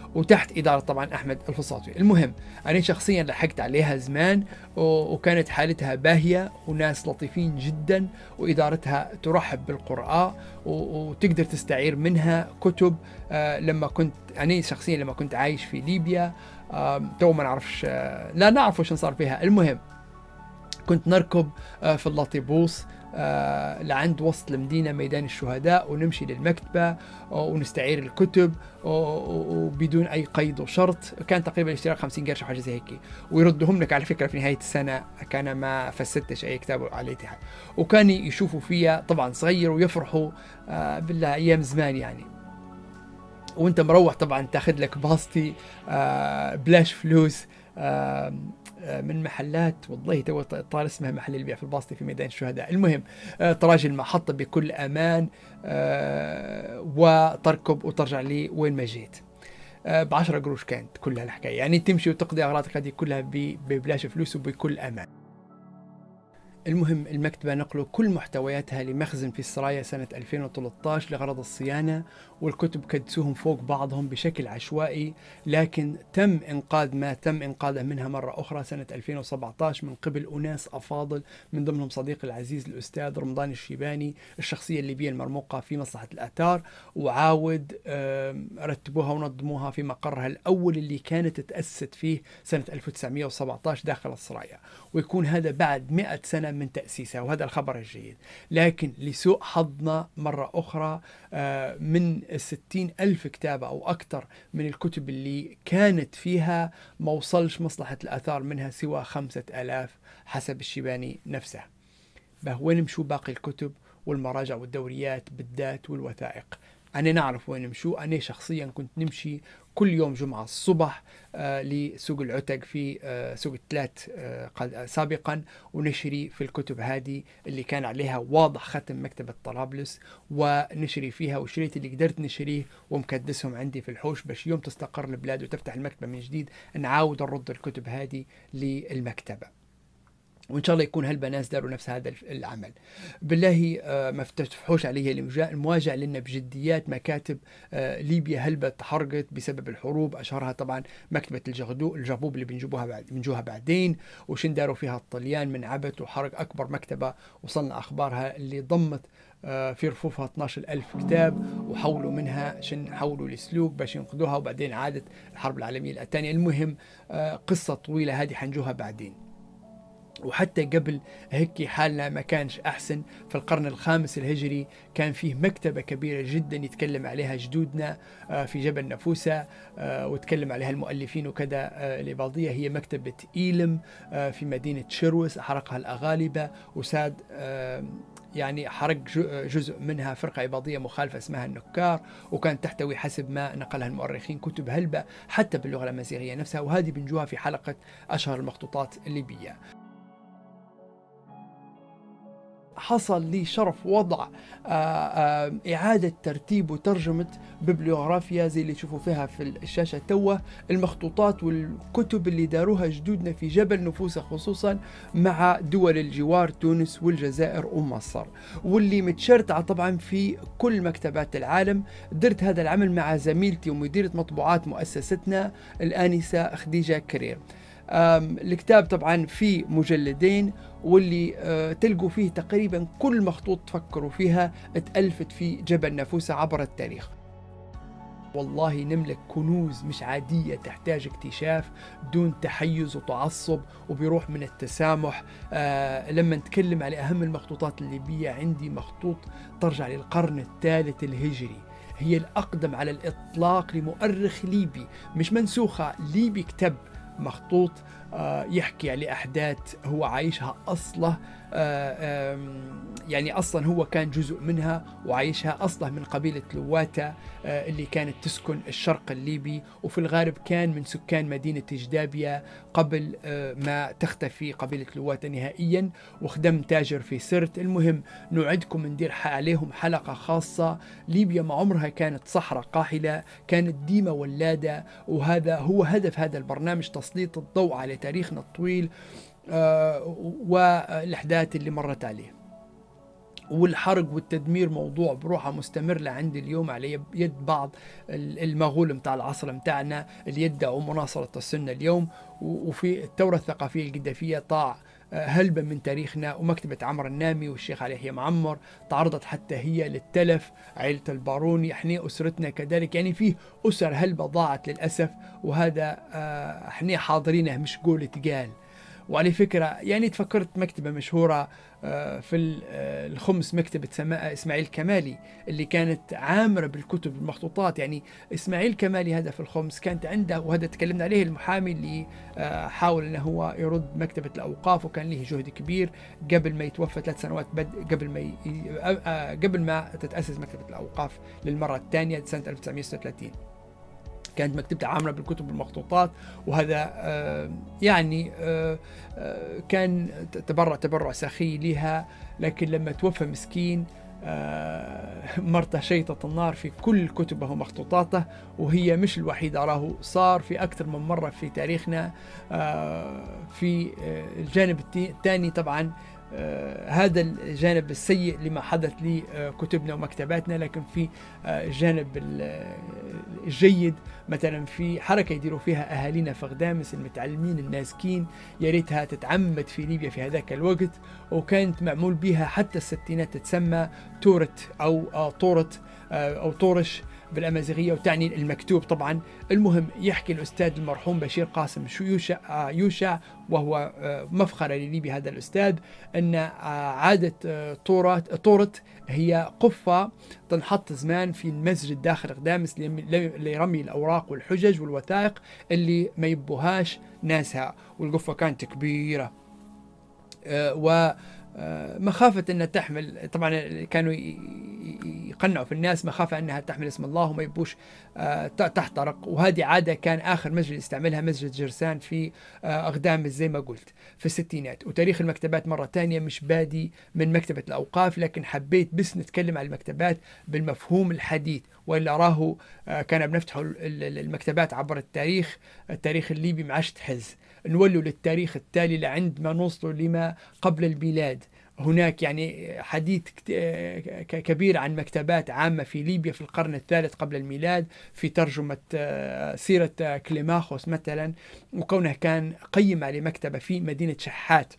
وتحت إدارة طبعا أحمد الفصاطي. المهم أنا شخصيا لحقت عليها زمان وكانت حالتها باهية وناس لطيفين جدا وإدارتها ترحب بالقراء وتقدر تستعير منها كتب. آه لما كنت أنا شخصيا لما كنت عايش في ليبيا آه تو ما نعرفش آه لا نعرف وش صار فيها. المهم كنت نركب آه في اللطيبوس آه لعند وسط المدينة ميدان الشهداء ونمشي للمكتبة ونستعير الكتب وبدون أي قيد وشرط. كان تقريبا الاشتراك خمسين قرش أو حاجة زي هيك ويردهم لك على فكرة في نهاية السنة. كان ما فسدتش أي كتاب على اتحاد وكان يشوفوا فيها طبعا صغير ويفرحوا آه بالله أيام زمان يعني. وانت مروح طبعا تاخذ لك باصتي آه بلاش فلوس آه من محلات والله تو طال اسمها محل اللي بيع في الباسطي في ميدان الشهداء. المهم تراجي المحطة بكل أمان وتركب وترجع لي وين ما جيت بعشرة قروش كانت كلها الحكاية يعني تمشي وتقضي أغراضك هذه كلها ببلاش فلوس وبكل أمان. المهم المكتبة نقلوا كل محتوياتها لمخزن في السرايا سنة ألفين وثلاثة عشر لغرض الصيانة والكتب كدسوهم فوق بعضهم بشكل عشوائي لكن تم إنقاذ ما تم إنقاذه منها مرة أخرى سنة ألفين وسبعة عشر من قبل أناس أفاضل من ضمنهم صديقي العزيز الأستاذ رمضان الشيباني الشخصية الليبية المرموقة في مصلحة الآثار وعاود رتبوها ونظموها في مقرها الأول اللي كانت تأسست فيه سنة ألف وتسعمئة وسبعة عشر داخل السرايا ويكون هذا بعد مئة سنة من تأسيسها وهذا الخبر الجيد. لكن لسوء حظنا مرة أخرى من الستين ألف كتابة أو أكثر من الكتب اللي كانت فيها ما وصلش مصلحة الآثار منها سوى خمسة آلاف حسب الشيباني نفسه. وين مشوا باقي الكتب والمراجع والدوريات بالذات والوثائق؟ أنا نعرف وين مشوا. أنا شخصيا كنت نمشي كل يوم جمعة الصبح آه لسوق العتق في آه سوق الثلاث آه سابقا ونشري في الكتب هذه اللي كان عليها واضح ختم مكتبة طرابلس ونشري فيها وشريت اللي قدرت نشريه ومكدسهم عندي في الحوش باش يوم تستقر البلاد وتفتح المكتبة من جديد نعاود نرد الكتب هذه للمكتبة. وإن شاء الله يكون هالبناس داروا نفس هذا العمل. بالله ما تفتحوش علي المواجهة لأن بجديات مكاتب ليبيا هلبة تحرقت بسبب الحروب أشهرها طبعا مكتبة الجغدو الجابوب اللي بنجيبوها بعد بنجوها بعدين وشن داروا فيها الطليان من عبث وحرق أكبر مكتبة وصلنا أخبارها اللي ضمت في رفوفها اثني عشر ألف كتاب وحولوا منها شن حولوا لسلوك باش ينقذوها وبعدين عادت الحرب العالمية الثانية. المهم قصة طويلة هذه حنجوها بعدين. وحتى قبل هيك حالنا ما كانش أحسن. في القرن الخامس الهجري كان فيه مكتبة كبيرة جدا يتكلم عليها جدودنا في جبل نفوسة وتكلم عليها المؤلفين وكذا الإباضية. هي مكتبة إيلم في مدينة شروس حرقها الأغالبة وساد يعني حرق جزء منها فرقة إباضية مخالفة اسمها النكار وكانت تحتوي حسب ما نقلها المؤرخين كتب هلبة حتى باللغة الأمازيغية نفسها وهذه بنجوها في حلقة أشهر المخطوطات الليبية. حصل لي شرف وضع آآ آآ إعادة ترتيب وترجمة ببليوغرافيا زي اللي تشوفوا فيها في الشاشة توه المخطوطات والكتب اللي داروها جدودنا في جبل نفوسة خصوصا مع دول الجوار تونس والجزائر ومصر واللي متشرتعة طبعا في كل مكتبات العالم. درت هذا العمل مع زميلتي ومديرة مطبوعات مؤسستنا الآنسة خديجة كرير. الكتاب طبعا في مجلدين واللي أه تلقوا فيه تقريبا كل مخطوط تفكروا فيها اتألفت في جبل نفوسة عبر التاريخ. والله نملك كنوز مش عادية تحتاج اكتشاف دون تحيز وتعصب وبيروح من التسامح. آه لما نتكلم على أهم المخطوطات الليبية عندي مخطوط ترجع للقرن الثالث الهجري هي الأقدم على الإطلاق لمؤرخ ليبي مش منسوخة ليبي كتب مخطوط آه يحكي على أحداث هو عايشها أصله آه يعني أصلا هو كان جزء منها وعايشها أصله من قبيلة لواتا آه اللي كانت تسكن الشرق الليبي وفي الغالب كان من سكان مدينة جدابيا قبل آه ما تختفي قبيلة لواتا نهائيا وخدم تاجر في سرت. المهم نوعدكم ندير عليهم حلقة خاصة. ليبيا ما عمرها كانت صحراء قاحلة كانت ديمة ولادة وهذا هو هدف هذا البرنامج تسليط الضوء على تاريخنا الطويل آه والأحداث اللي مرت عليه. والحرق والتدمير موضوع بروحه مستمر لعند اليوم على يد بعض المغول متاع العصر متاعنا اللي يدعوا مناصرة السنة اليوم. وفي الثورة الثقافية القذافية طاع هلبا من تاريخنا، ومكتبة عمرو النامي والشيخ علي يحيى معمر تعرضت حتى هي للتلف، عائلة البارون يعني أسرتنا كذلك، يعني فيه أسر هلبة ضاعت للأسف، وهذا احنا حاضرينه مش قول تقال. وعلى فكرة يعني تفكرت مكتبة مشهورة في الخمس، مكتبة سماء إسماعيل كمالي اللي كانت عامرة بالكتب المخطوطات. يعني إسماعيل كمالي هذا في الخمس كانت عنده، وهذا تكلمنا عليه المحامي اللي حاول أنه هو يرد مكتبة الأوقاف، وكان له جهد كبير قبل ما يتوفى ثلاث سنوات بد قبل ما ي... قبل ما تتأسس مكتبة الأوقاف للمرة الثانية سنة ألف وتسعمئة وستة وثلاثين. كانت مكتبته عامرة بالكتب المخطوطات، وهذا آه يعني آه آه كان تبرع تبرع سخي لها. لكن لما توفى مسكين آه مرته شيطة النار في كل كتبه ومخطوطاته، وهي مش الوحيدة، راه صار في أكثر من مرة في تاريخنا. آه في آه الجانب الثاني طبعا آه هذا الجانب السيء لما حدث لكتبنا ومكتباتنا، لكن في آه الجانب الجيد مثلا في حركة يديروا فيها أهالينا في غدامس المتعلمين النازكين، يا ريتها تتعمد في ليبيا في هذاك الوقت، وكانت معمول بها حتى الستينات، تتسمى تورت أو آه طورت آه أو طورش بالأمازيغية، وتعني المكتوب طبعا. المهم يحكي الأستاذ المرحوم بشير قاسم يوشع, يوشع وهو مفخرة لليبيا هذا الأستاذ، أن عادة طورت طورت هي قفة تنحط زمان في المسجد داخل غدامس لرمي الأوراق والحجج والوثائق اللي ما يبوهاش ناسها، والقفة كانت كبيرة و مخافة أنها تحمل، طبعا كانوا يقنعوا في الناس مخافة أنها تحمل اسم الله وما يبوش تحترق. وهذه عادة كان آخر مسجد يستعملها مسجد جرسان في أغدامس زي ما قلت في الستينات. وتاريخ المكتبات مرة تانية مش بادي من مكتبة الأوقاف، لكن حبيت بس نتكلم عن المكتبات بالمفهوم الحديث، وإلا راه كان بنفتحوا المكتبات عبر التاريخ، التاريخ الليبي معاش تحز، نولوا للتاريخ التالي لعند ما نوصلوا لما قبل البلاد. هناك يعني حديث كبير عن مكتبات عامة في ليبيا في القرن الثالث قبل الميلاد، في ترجمة سيرة كليماخوس مثلا، وكونه كان قيم على مكتبة في مدينة شحات.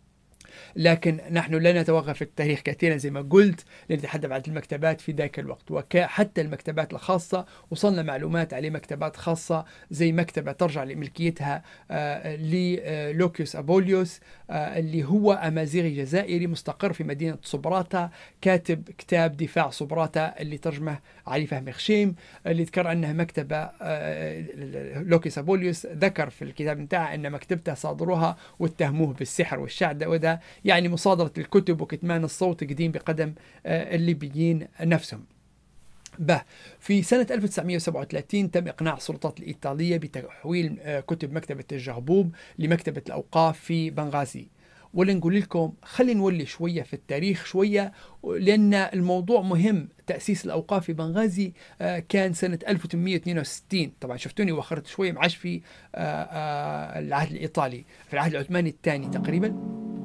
لكن نحن لا نتوقف في التاريخ كثيرا زي ما قلت، لنتحدث عن المكتبات في ذاك الوقت، وحتى المكتبات الخاصة وصلنا معلومات على مكتبات خاصة زي مكتبة ترجع لملكيتها آه للوكيوس أبوليوس آه اللي هو أمازيغي جزائري مستقر في مدينة صبراتا، كاتب كتاب دفاع صبراتا اللي ترجمه علي فهمي خشيم، اللي ذكر أنها مكتبة آه لوكيوس أبوليوس ذكر في الكتاب بتاعه أن مكتبته صادروها واتهموه بالسحر والشعد، وده يعني مصادرة الكتب وكتمان الصوت قديم بقدم الليبيين نفسهم. به في سنة ألف وتسعمئة وسبعة وثلاثين تم إقناع السلطات الإيطالية بتحويل كتب مكتبة الجغبوب لمكتبة الأوقاف في بنغازي. ولا نقول لكم خلينا نولي شوية في التاريخ شوية، لأن الموضوع مهم. تأسيس الأوقاف في بنغازي كان سنة ألف وثمانمئة واثنين وستين، طبعا شفتوني وخرت شوية معاش في العهد الإيطالي، في العهد العثماني الثاني تقريبا.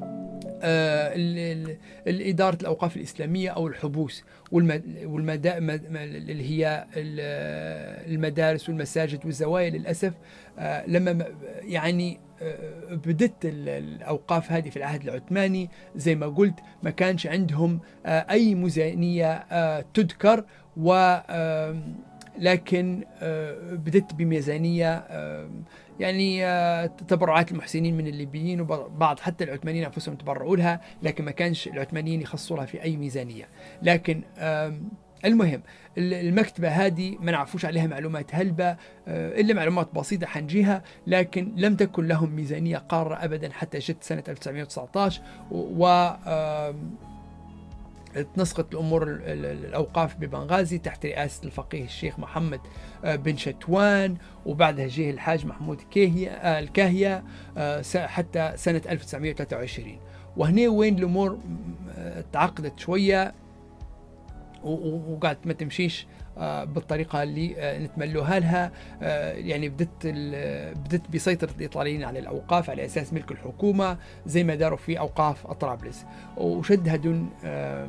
آه الإدارة الأوقاف الإسلامية أو الحبوس والمدا اللي هي المدارس والمساجد والزوايا للأسف آه لما يعني آه بدت الأوقاف هذه في العهد العثماني زي ما قلت ما كانش عندهم آه أي ميزانية آه تذكر، و آه لكن آه بدت بميزانية آه يعني تبرعات المحسنين من الليبيين، وبعض حتى العثمانيين أنفسهم تبرعوا لها، لكن ما كانش العثمانيين يخصوا لها في أي ميزانية. لكن المهم المكتبة هذه ما نعرفوش عليها معلومات هلبة إلا معلومات بسيطة حنجيها، لكن لم تكن لهم ميزانية قارة أبدا حتى جت سنة ألف وتسعمئة وتسعة عشر و تنسقط الأمور الأوقاف ببنغازي تحت رئاسة الفقيه الشيخ محمد بن شتوان، وبعدها جه الحاج محمود كيهيا الكاهية حتى سنة ألف وتسعمئة وثلاثة وعشرين. وهنا وين الأمور تعقدت شوية وقعدت ما تمشيش بالطريقة اللي نتملوها لها. يعني بدت بدت بسيطرة الإيطاليين على الأوقاف على أساس ملك الحكومة زي ما داروا في أوقاف طرابلس، وشدها دون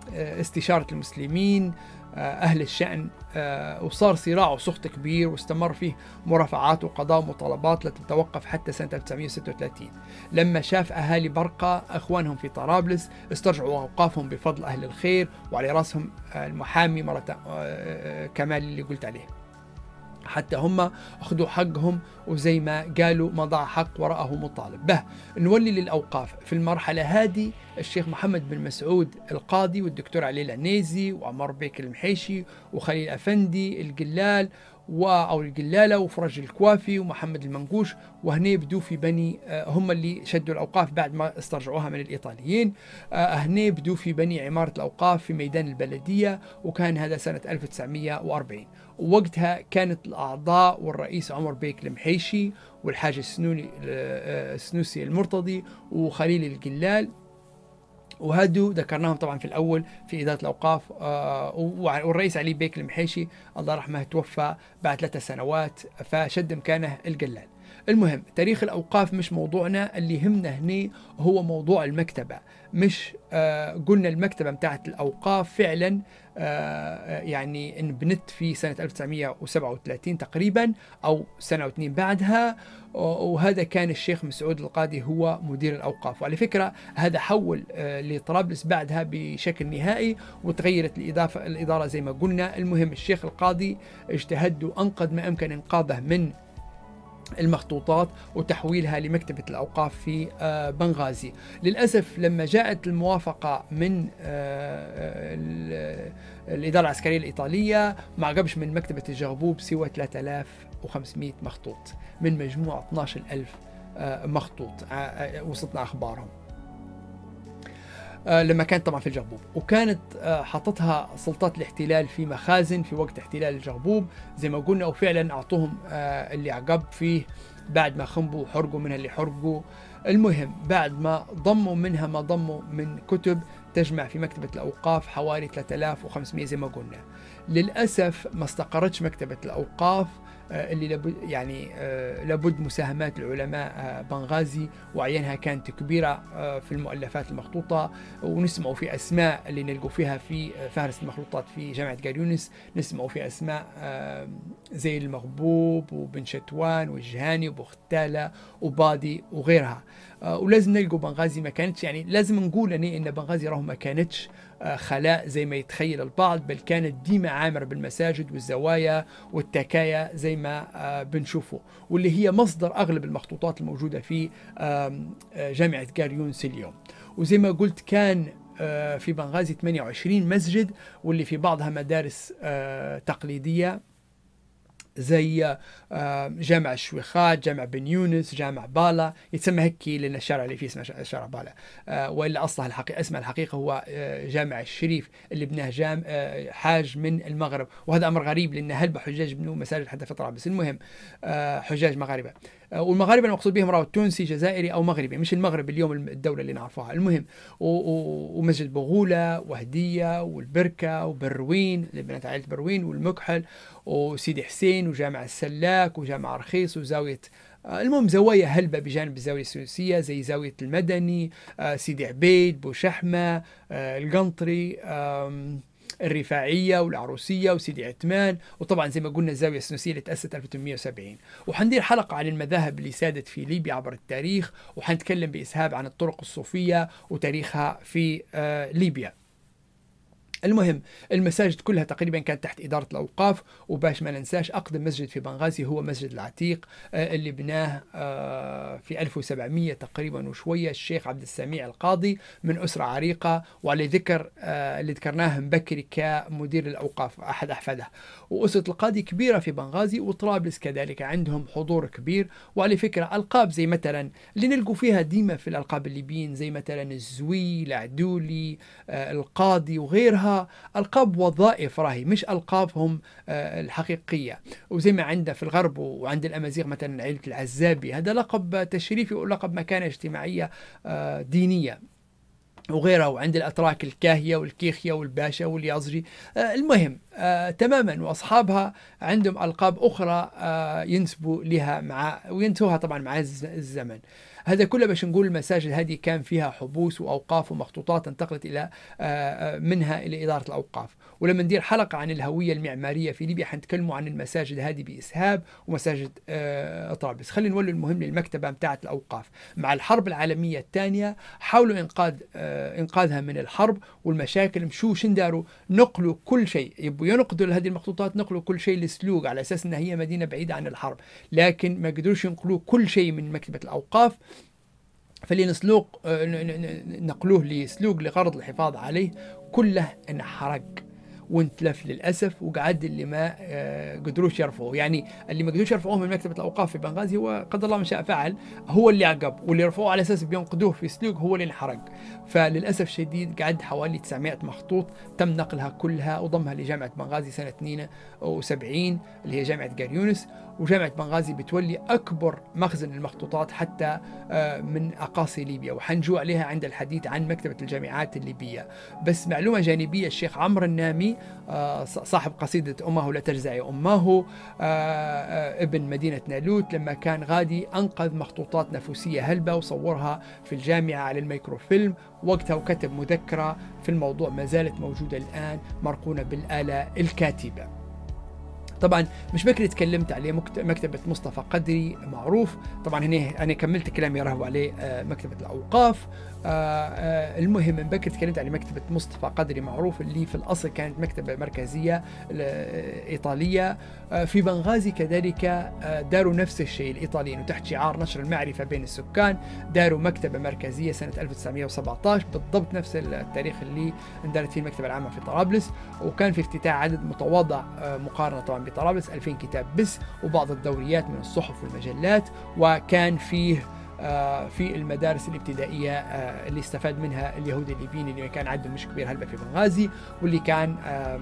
استشارة المسلمين أهل الشأن، وصار صراع وسخط كبير، واستمر فيه مرافعات وقضاء ومطالبات لا تتوقف حتى سنة ألف وتسعمئة وستة وثلاثين، لما شاف أهالي برقة أخوانهم في طرابلس استرجعوا أوقافهم بفضل أهل الخير، وعلى رأسهم المحامي مرة كمال اللي قلت عليه، حتى هم أخذوا حقهم، وزي ما قالوا ما ضاع حق وراءه مطالب به. نولي للأوقاف في المرحلة هذه الشيخ محمد بن مسعود القاضي، والدكتور علي العنيزي، وعمر بيك المحيشي، وخليل أفندي القلال و أو القلالة، وفرج الكوافي، ومحمد المنقوش، وهني بدو في بني هم اللي شدوا الأوقاف بعد ما استرجعوها من الإيطاليين. هني بدو في بني عمارة الأوقاف في ميدان البلدية، وكان هذا سنة ألف وتسعمئة وأربعين، ووقتها كانت الأعضاء والرئيس عمر بيك المحيشي، والحاج السنوني السنوسي المرتضي، وخليل القلال، وهادو ذكرناهم طبعا في الأول في إدارة الأوقاف. آه والرئيس علي بيك المحيشي الله يرحمه توفى بعد ثلاث سنوات، فشد مكانه القلال. المهم تاريخ الأوقاف مش موضوعنا، اللي يهمنا هنا هو موضوع المكتبة. مش آه قلنا المكتبة متاعت الأوقاف فعلا آه يعني انبنت في سنة ألف وتسعمئة وسبعة وثلاثين تقريبا، أو سنة واثنين بعدها، وهذا كان الشيخ مسعود القاضي هو مدير الأوقاف. وعلى فكرة هذا حول آه لطرابلس بعدها بشكل نهائي، وتغيرت الإضافة الإدارة زي ما قلنا. المهم الشيخ القاضي اجتهد وأنقذ ما أمكن إنقاذه من المخطوطات وتحويلها لمكتبة الأوقاف في بنغازي. للأسف لما جاءت الموافقة من الإدارة العسكرية الإيطالية ما عقبش من مكتبة الجغبوب سوى ثلاثة آلاف وخمسمئة مخطوط من مجموع اثني عشر ألف مخطوط وصلتنا أخبارهم لما كانت طبعا في الجغبوب، وكانت حاطتها سلطات الاحتلال في مخازن في وقت احتلال الجغبوب زي ما قلنا، وفعلا أعطوهم اللي عقب فيه بعد ما خنبوا وحرقوا منها اللي حرقوا. المهم بعد ما ضموا منها ما ضموا من كتب تجمع في مكتبة الأوقاف حوالي ثلاثة آلاف وخمسمئة زي ما قلنا. للأسف ما استقرتش مكتبة الأوقاف اللي لابد يعني لابد مساهمات العلماء بنغازي، وعينها كانت كبيرة في المؤلفات المخطوطة، ونسمعوا في أسماء اللي نلقوا فيها في فهرس المخطوطات في جامعة قريونس، نسمعوا في أسماء زي المغبوب وبن شتوان والجهاني وبختالة وبادي وغيرها. ولازم نلقوا بنغازي ما كانتش يعني لازم نقول أني إن بنغازي راهو ما كانتش خلاء زي ما يتخيل البعض، بل كانت ديما عامرة بالمساجد والزوايا والتكايا زي ما بنشوفه، واللي هي مصدر أغلب المخطوطات الموجودة في جامعة قريونس اليوم. وزي ما قلت كان في بنغازي ثمانية وعشرين مسجد، واللي في بعضها مدارس تقليدية زي جامع الشويخات، جامع بن يونس، جامع بالا، يتسمى هيك لأن الشارع اللي فيه اسمه شارع بالا، وإلا أصلها الحقيقة اسمه الحقيقة هو جامع الشريف اللي بناه جام حاج من المغرب، وهذا أمر غريب لأن هلبة حجاج بنوا مساجد حتى في طرابلس. المهم حجاج مغاربة، والمغاربة المقصود بهم راهو تونسي جزائري أو مغربي، مش المغرب اليوم الدولة اللي نعرفها. المهم ومسجد بغولة وهدية والبركة وبروين اللي بنت عائلة بروين والمكحل وسيدي حسين وجامع السلاك وجامع رخيص وزاوية، المهم زوايا هلبة بجانب الزاوية السويسية زي زاوية المدني، سيدي عبيد، بوشحمة، القنطري، الرفاعية والعروسية وسيدي عثمان، وطبعا زي ما قلنا الزاوية السنوسية اللي تأسست ألف وثمانمئة وسبعين. وحندير حلقة عن المذاهب اللي سادت في ليبيا عبر التاريخ، وحنتكلم بإسهاب عن الطرق الصوفية وتاريخها في آه ليبيا. المهم المساجد كلها تقريبا كانت تحت إدارة الأوقاف، وباش ما ننساش أقدم مسجد في بنغازي هو مسجد العتيق اللي بناه في ألف وسبعمئة تقريبا وشوية الشيخ عبد السميع القاضي من أسرة عريقة، وعلى ذكر اللي ذكرناه مبكري كمدير الأوقاف أحد أحفاده. وأسرة القاضي كبيرة في بنغازي، وطرابلس كذلك عندهم حضور كبير. وعلى فكرة ألقاب زي مثلا اللي نلقوا فيها ديما في الألقاب الليبيين زي مثلا الزوي، العدولي، القاضي وغيرها، ألقاب وظائف راهي مش ألقابهم الحقيقية. وزي ما عندنا في الغرب وعند الأمازيغ مثلا عيلة العزابي، هذا لقب تشريفي ولقب مكانة اجتماعية دينية وغيرها. وعند الأتراك الكاهية والكيخية والباشا واليازجي. المهم آه تماما، وأصحابها عندهم ألقاب أخرى آه ينسبوا لها مع وينسوها طبعا مع الزمن. هذا كله باش نقول المساجد هذه كان فيها حبوس وأوقاف ومخطوطات انتقلت إلى آه منها إلى إدارة الأوقاف. ولما ندير حلقة عن الهوية المعمارية في ليبيا حنتكلموا عن المساجد هذه بإسهاب ومساجد آه طرابلس. خلينا نولي المهم للمكتبة متاعة الأوقاف. مع الحرب العالمية الثانية حاولوا إنقاذ آه إنقاذها من الحرب والمشاكل. مشوا شنداروا نقلوا كل شيء، يبوا ينقذوا هذه المخطوطات، نقلوا كل شيء لسلوق على أساس أنها هي مدينة بعيدة عن الحرب، لكن ما قدروش ينقلوا كل شيء من مكتبة الأوقاف. فاللي نسلوق نقلوه لسلوق لغرض الحفاظ عليه كله انحرق وانتلف للأسف، وقعد اللي ما قدروش يرفعوه. يعني اللي ما قدروش يرفعوه من مكتبة الأوقاف في بنغازي هو قدر الله ما شاء فعل، هو اللي عقب، واللي رفعوه على أساس بينقذوه في سلوق هو اللي انحرق. فللأسف شديد قعد حوالي تسعمائة مخطوط تم نقلها كلها وضمها لجامعة بنغازي سنة اثنين وسبعين اللي هي جامعة قريونس. وجامعة بنغازي بتولي أكبر مخزن للمخطوطات حتى من أقاصي ليبيا، وحنجو عليها عند الحديث عن مكتبة الجامعات الليبية. بس معلومة جانبية، الشيخ عمرو النامي صاحب قصيدة أمه لا تجزعي أمه ابن مدينة نالوت، لما كان غادي أنقذ مخطوطات نفوسية هلبة وصورها في الجامعة على الميكروفيلم وقتها، وكتب مذكرة في الموضوع ما زالت موجودة الآن مرقونة بالآلة الكاتبة. طبعا مش بكري تكلمت عليه مكتبة مصطفى قدري معروف، طبعا هنا أنا كملت كلامي رهو عليه مكتبة الأوقاف. المهم من بكري تكلمت على مكتبة مصطفى قدري معروف اللي في الأصل كانت مكتبة مركزية إيطالية. في بنغازي كذلك داروا نفس الشيء الإيطاليين، وتحت شعار نشر المعرفة بين السكان داروا مكتبة مركزية سنة ألف وتسعمائة وسبعة عشر بالضبط نفس التاريخ اللي اندارت فيه المكتبة العامة في طرابلس. وكان في افتتاح عدد متواضع مقارنة طبعا بطرابلس ألفين كتاب بس، وبعض الدوريات من الصحف والمجلات. وكان فيه في المدارس الابتدائية اللي استفاد منها اليهود الليبيين اللي كان عندهم مش كبير هلبة في بنغازي، واللي كان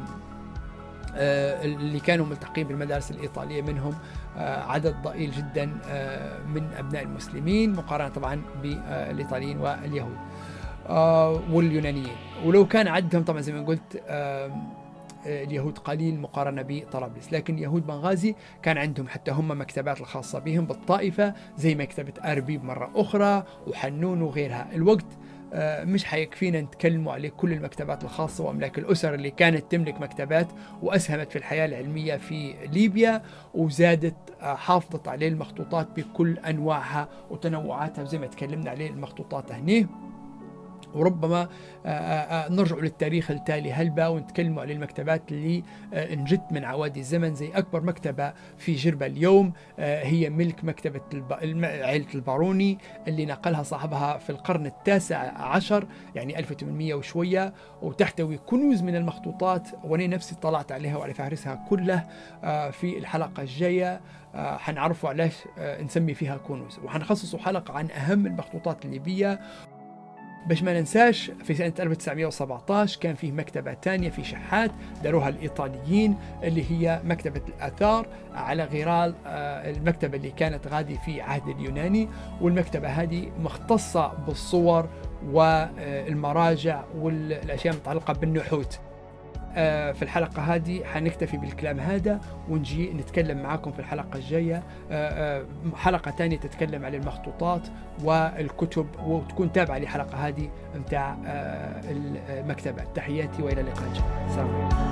اللي كانوا ملتقين بالمدارس الإيطالية منهم عدد ضئيل جدا من أبناء المسلمين مقارنة طبعا بالإيطاليين واليهود واليونانيين. ولو كان عدهم طبعا زي ما قلت اليهود قليل مقارنة بطرابلس، لكن يهود بنغازي كان عندهم حتى هم مكتبات الخاصة بهم بالطائفة زي مكتبة أربيب مرة أخرى وحنون وغيرها. الوقت مش حيكفينا نتكلموا عليه كل المكتبات الخاصة وأملاك الأسر اللي كانت تملك مكتبات وأسهمت في الحياة العلمية في ليبيا، وزادت حافظت عليه المخطوطات بكل أنواعها وتنوعاتها زي ما تكلمنا عليه المخطوطات هنا. وربما نرجع للتاريخ التالي هلبا ونتكلموا عن المكتبات اللي انجت من عوادي الزمن. زي أكبر مكتبة في جربة اليوم هي ملك مكتبة عائلة الباروني اللي نقلها صاحبها في القرن التاسع عشر يعني ألف وثمانمائة وشوية، وتحتوي كنوز من المخطوطات وأنا نفسي طلعت عليها وعلى فهرسها كله. في الحلقة الجاية حنعرفوا علاش نسمي فيها كنوز، وحنخصصوا حلقة عن أهم المخطوطات الليبية. باش ما ننساش في سنة ألف وتسعمائة وسبعة عشر كان فيه مكتبة تانية في شحات داروها الإيطاليين اللي هي مكتبة الآثار على غرار المكتبة اللي كانت غادي في عهد اليوناني. والمكتبة هذه مختصة بالصور والمراجع والأشياء المتعلقة بالنحوت. في الحلقة هذه حنكتفي بالكلام هذا ونجي نتكلم معاكم في الحلقة الجاية حلقة تانية تتكلم عن المخطوطات والكتب، وتكون تابعة للحلقة هذه متاع المكتبة. تحياتي وإلى اللقاء. سلام.